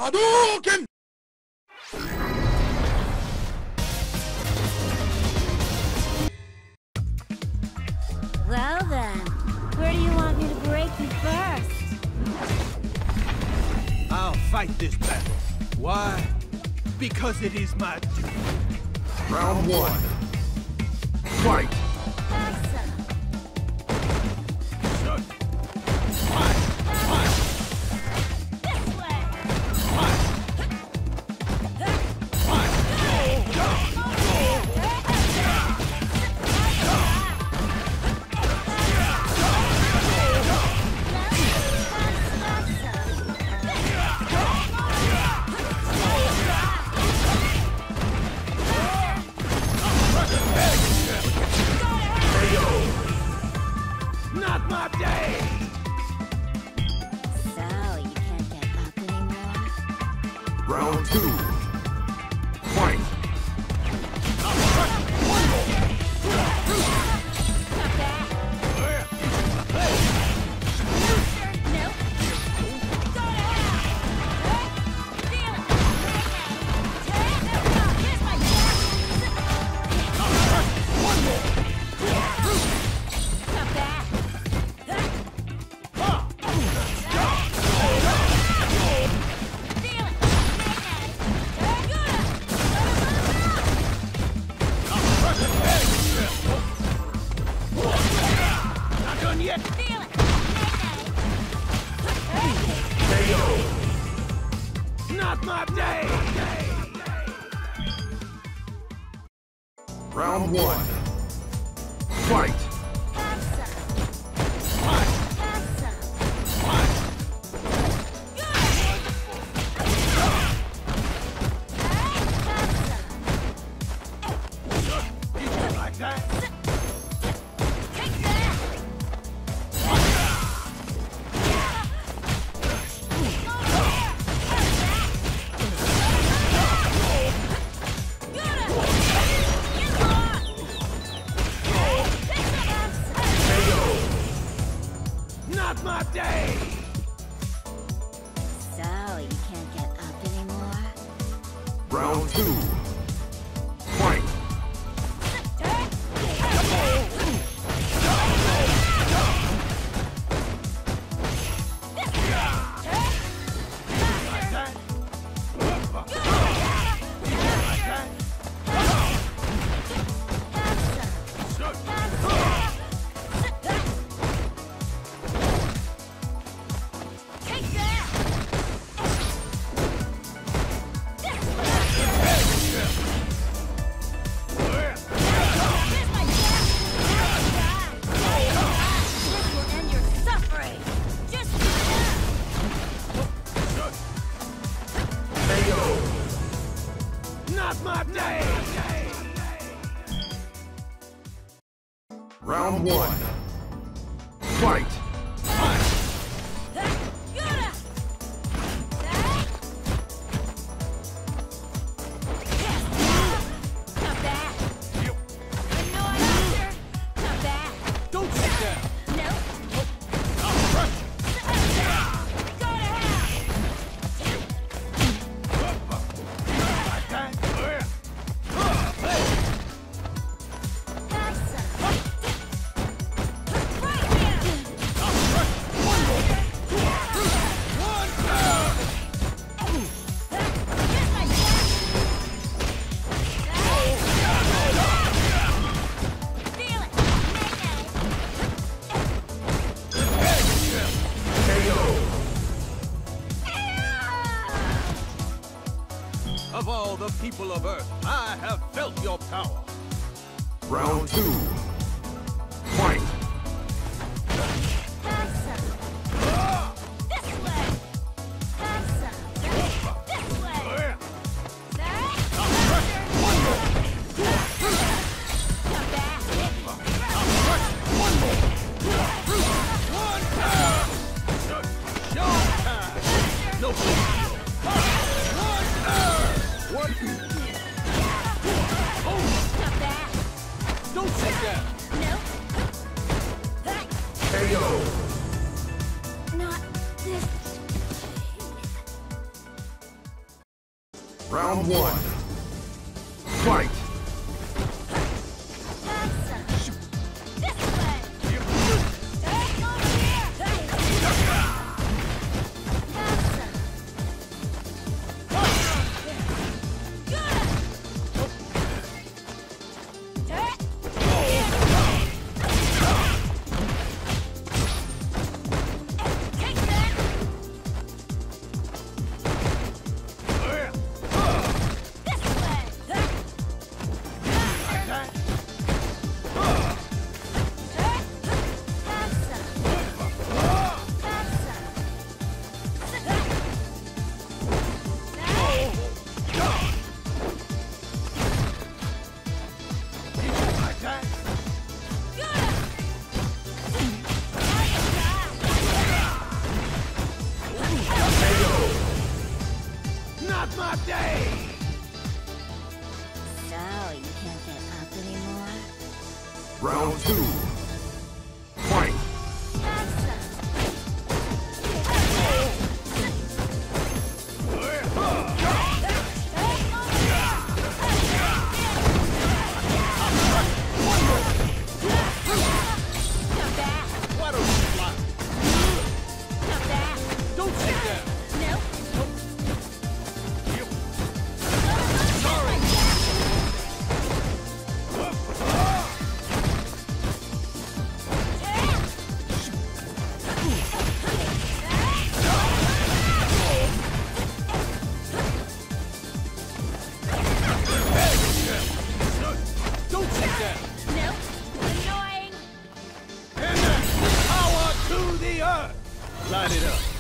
Hadouken! Well then, where do you want me to break you first? I'll fight this battle. Why? Because it is my duty. Round one. Fight! Not my day! So, you can't get up anymore? Round two. Fight! Not done yet! Not my day! Round one. Fight! Like that? Not my day! So, you can't get up anymore? Round two. Fight! Like that? Like that? Not my day! Round one. Fight! Don't sit down! Like that? Of all the people of Earth, I have felt your power. Round two. Fight! Showtime! No One! Don't sit down! KO! Not this. Round one. Fight! Not my day! So, you can't get up anymore? Round two. Fight! Why don't you fly? Don't sit down! Don't sit down! Annoying! And then, power to the earth! Light it up.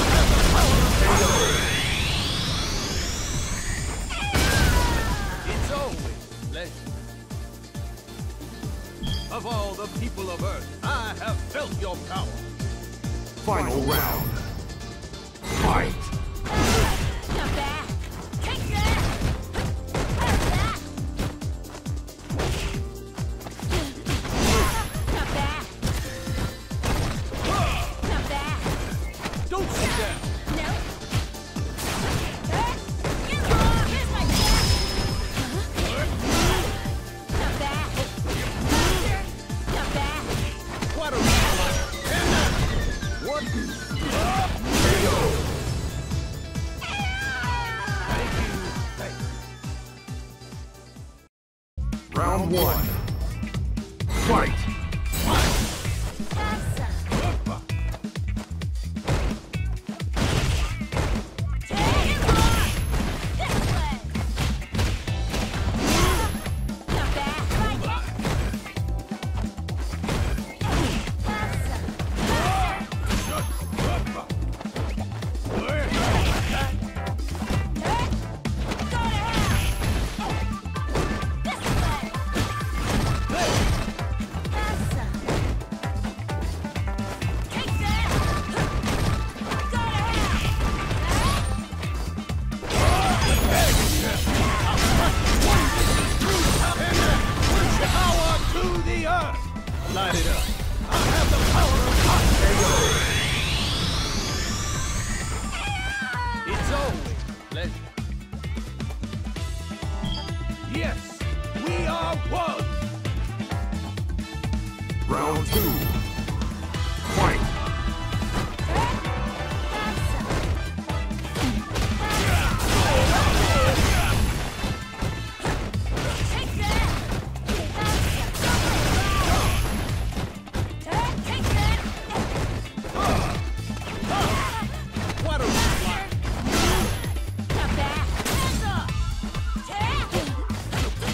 It's always a pleasure. Of all the people of Earth, I have felt your power. Final round. Fight! Not bad! Take that! Not bad! Not bad! Don't sit down! No! Here's my back! Not bad! Not bad! Why don't you fly? And then, what? KO! Thank you. Round one. Fight! Power to the earth! Light it up. I have the power of God. It's always a pleasure. Yes, we are one. Round two. Fight! Why don't you fly? Not bad!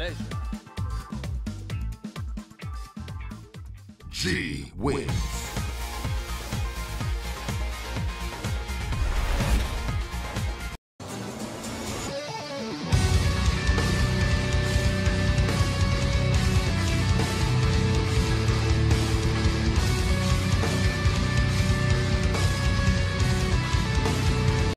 pleasure. G wins.